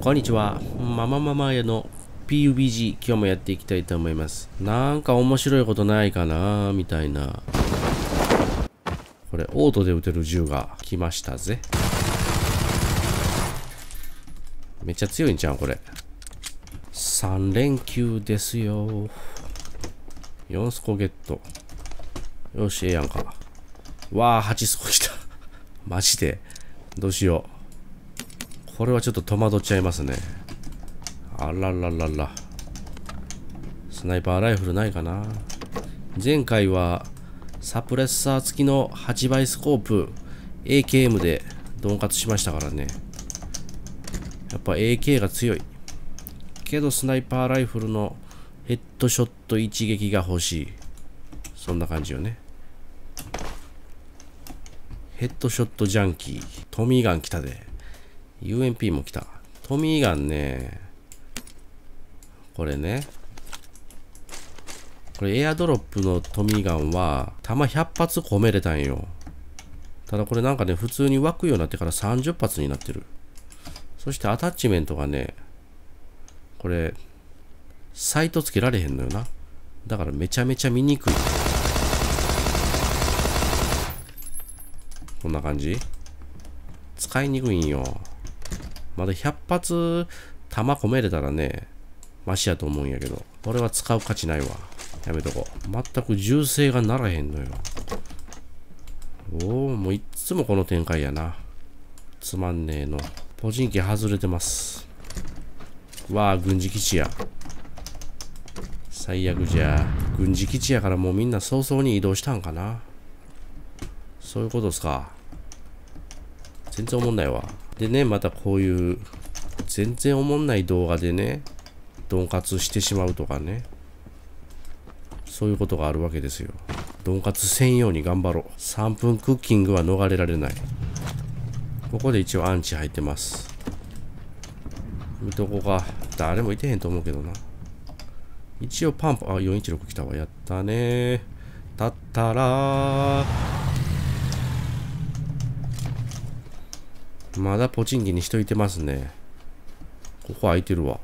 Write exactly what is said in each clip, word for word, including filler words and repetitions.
こんにちは。ママママへの ピーユービージー 今日もやっていきたいと思います。なんか面白いことないかなみたいな。これオートで撃てる銃が来ましたぜ。めっちゃ強いんちゃうこれ。さん連休ですよ。よんスコゲット。よし、ええやんか。わあ、はちスコ来た。マジで。どうしよう。これはちょっと戸惑っちゃいますね。あらららら。スナイパーライフルないかな。前回はサプレッサー付きのはちばいスコープ エーケーエム でドンカツしましたからね。やっぱ エーケー が強い。けどスナイパーライフルのヘッドショット一撃が欲しい。そんな感じよね。ヘッドショットジャンキー。トミーガン来たで。ユーエムピー も来た。トミーガンね。これね。これエアドロップのトミーガンは弾ひゃっぱつ込めれたんよ。ただこれなんかね、普通に湧くようになってからさんじゅっぱつになってる。そしてアタッチメントがね、これ、サイトつけられへんのよな。だからめちゃめちゃ見にくい。こんな感じ。使いにくいんよ。まだひゃっぱつ弾込めれたらね、マシやと思うんやけど、これは使う価値ないわ。やめとこう。全く銃声がならへんのよ。おお、もういっつもこの展開やな。つまんねえの。ポジンキ外れてます。わあ、軍事基地や。最悪じゃ。軍事基地やからもうみんな早々に移動したんかな。そういうことっすか。全然おもんないわ。でね、またこういう全然おもんない動画でね、ドンカツしてしまうとかね。そういうことがあるわけですよ。ドンカツ専用に頑張ろう。さんぷんクッキングは逃れられない。ここで一応アンチ入ってます。見とこか。誰もいてへんと思うけどな。一応パンプ、あ、よんいちろく来たわ。やったね。たったらー。まだポチンキにしといてますね。ここ空いてるわ。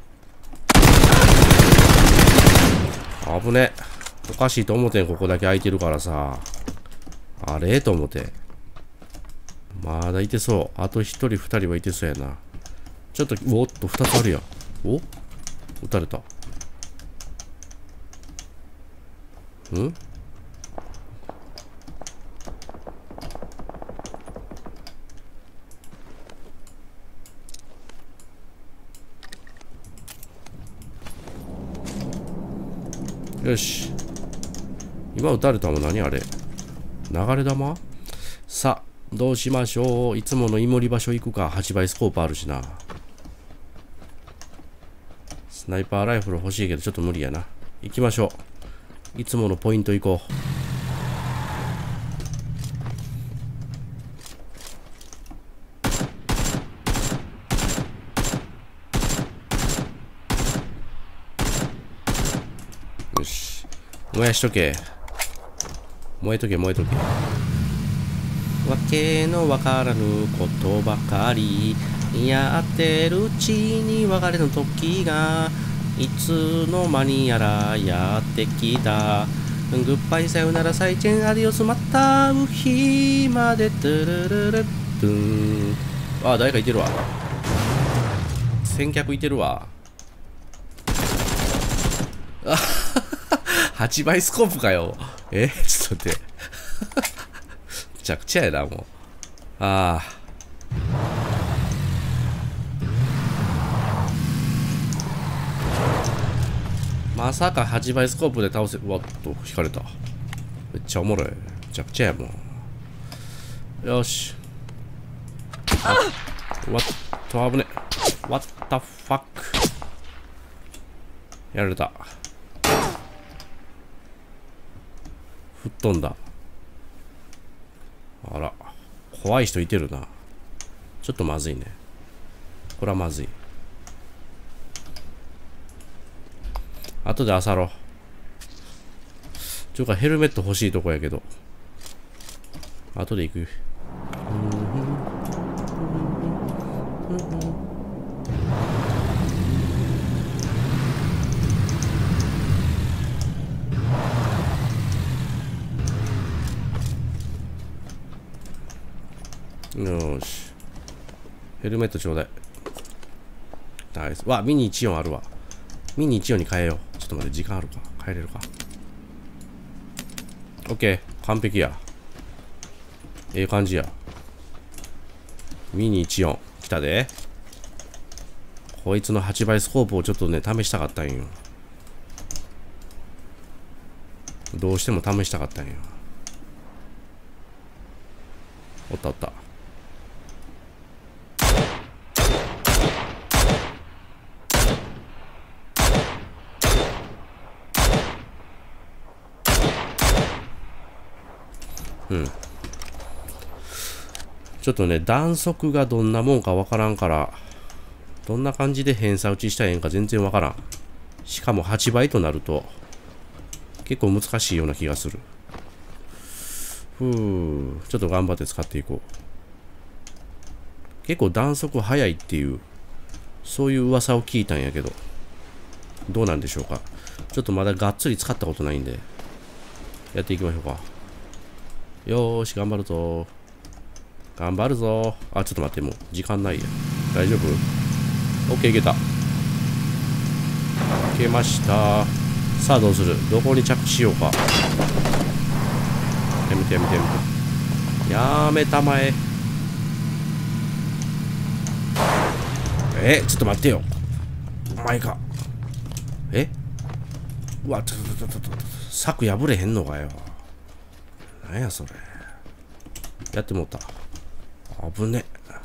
危ね。おかしいと思ってん、ここだけ空いてるからさ。あれと思って。まだいてそう。あとひとりふたりはいてそうやな。ちょっと、おっと、ふたつあるやん。お撃たれた。んよし。今撃たれたもん何あれ。流れ弾。さあ、どうしましょう。いつものイモリ場所行くか。はちばいスコープあるしな。スナイパーライフル欲しいけどちょっと無理やな。行きましょう。いつものポイント行こう。よし。燃やしとけ。燃えとけ燃えとけ。わけのわからぬことばかりやってるうちに別れの時がいつの間にやらやってきた。グッバイさよなら再见アディオスまたう日までトゥルルルトゥン。あ、誰かいてるわ。先客いてるわ。あはちばいスコープかよ。えちょっと待って。めちゃくちゃやな、もう。ああ。まさかはちばいスコープで倒せ、うわっと、引かれた。めっちゃおもろい。めちゃくちゃやもん。よし。あ、わっと、危ね。What the fuck。やられた。吹っ飛んだ。あら、怖い人いてるな。ちょっとまずいね。これはまずい。後で漁ろう。ちょうかヘルメット欲しいとこやけど。後で行く。 ヘルメットちょうだい。ナイス。わ、ミニいちよんあるわ。ミニいちよんに変えよう。ちょっと待って、時間あるか。変えれるか。オッケー。完璧や。ええ感じや。ミニいちよん。来たで。こいつのはちばいスコープをちょっとね、試したかったんよ。どうしても試したかったんよ。おったおった。うん。ちょっとね、弾速がどんなもんかわからんから、どんな感じで偏差打ちしたらええんか全然わからん。しかもはちばいとなると、結構難しいような気がする。ふう、ちょっと頑張って使っていこう。結構弾速早いっていう、そういう噂を聞いたんやけど、どうなんでしょうか。ちょっとまだがっつり使ったことないんで、やっていきましょうか。よーし、頑張るぞ。頑張るぞ。あ、ちょっと待って、もう時間ないや。大丈夫？ OK、いけた。いけました。さあ、どうする？どこに着地しようか。やめてやめてやめて。やめたまえ。え、ちょっと待ってよ。お前か。え？うわ、ちょっとちょっとちょっと、柵破れへんのかよ。なんやそれ。やってもうた。危ね。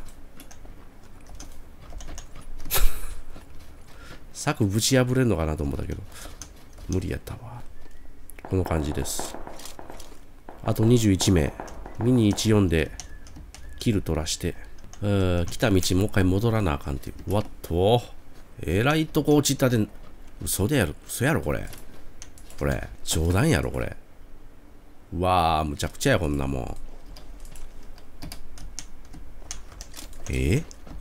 柵ぶち破れんのかなと思ったけど、無理やったわ。この感じです。あとにじゅういちめい。ミニいちよんでキル取らして、来た道もう一回戻らなあかんっていう。わっと、えらいとこ落ちたで、嘘でやる、嘘やろこれ。これ、冗談やろこれ。うわー、むちゃくちゃやこんなもん。え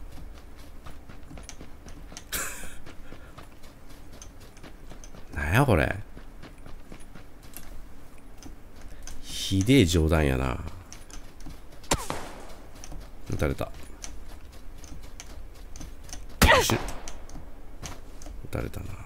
なんやこれ。ひでえ冗談やな。撃たれた。よし。撃たれたな。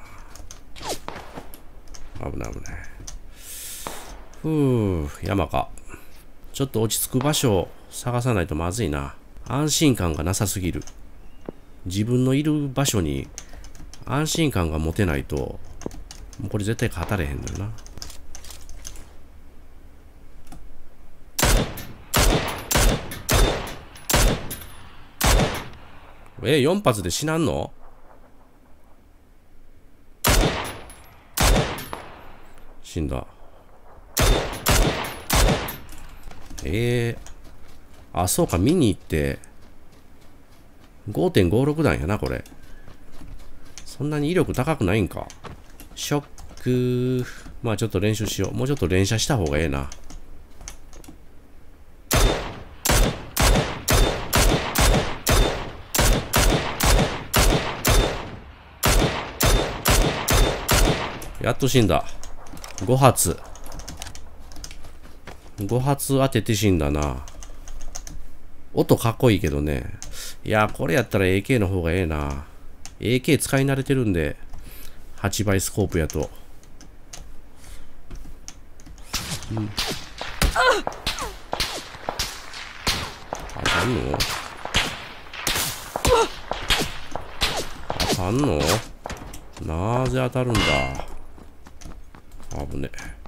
危ない危ない。ふう、山か。ちょっと落ち着く場所を探さないとまずいな。安心感がなさすぎる。自分のいる場所に安心感が持てないと、もうこれ絶対勝たれへんのよな。え、よん発で死なんの？死んだ。えー、あ、そうか、見に行って ごてんごろく 弾やな、これ。そんなに威力高くないんか。ショック。まあちょっと練習しよう。もうちょっと連射した方がええな。やっと死んだ。ご発。ご発当てて死んだな。音かっこいいけどね。いや、これやったら エーケー の方がええな。エーケー 使い慣れてるんで、はちばいスコープやと。うん。当たんの？当たんの？なぜ当たるんだ。危ねえ。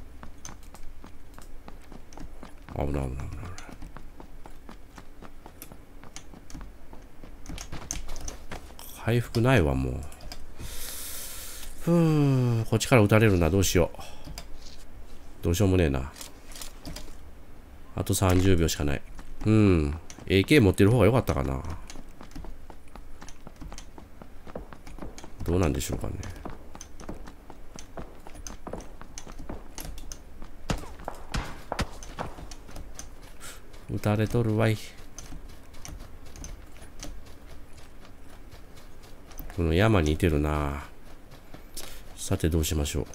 危ない危ない危ない。回復ないわ、もう。ふぅ、こっちから撃たれるな、どうしよう。どうしようもねえな。あとさんじゅうびょうしかない。うん。エーケー 持ってる方が良かったかな。どうなんでしょうかね。撃たれとるわい。この山にいてるな。さてどうしましょう。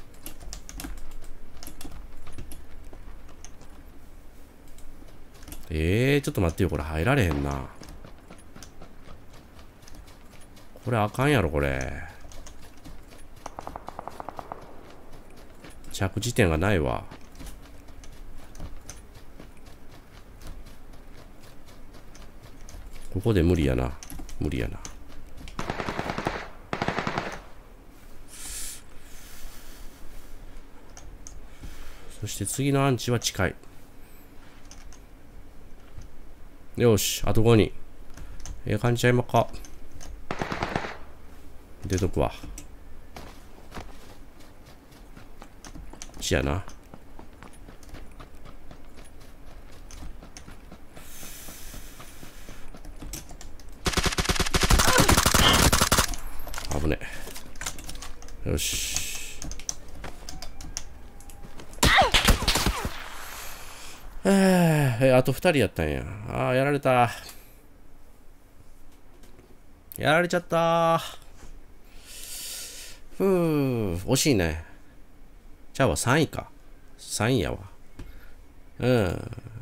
ええー、ちょっと待ってよ。これ入られへんな。これあかんやろ、これ。着地点がないわ。ここで無理やな。無理やな。そして次のアンチは近い。よし、あとごにん。ええ感じちゃいまっか。出とくわ。ちやな。危ねえ。よし。えー、あとふたりやったんや。ああ、やられた。やられちゃったー。ふう、惜しいね。じゃあさんいか。さんいやわ。うん。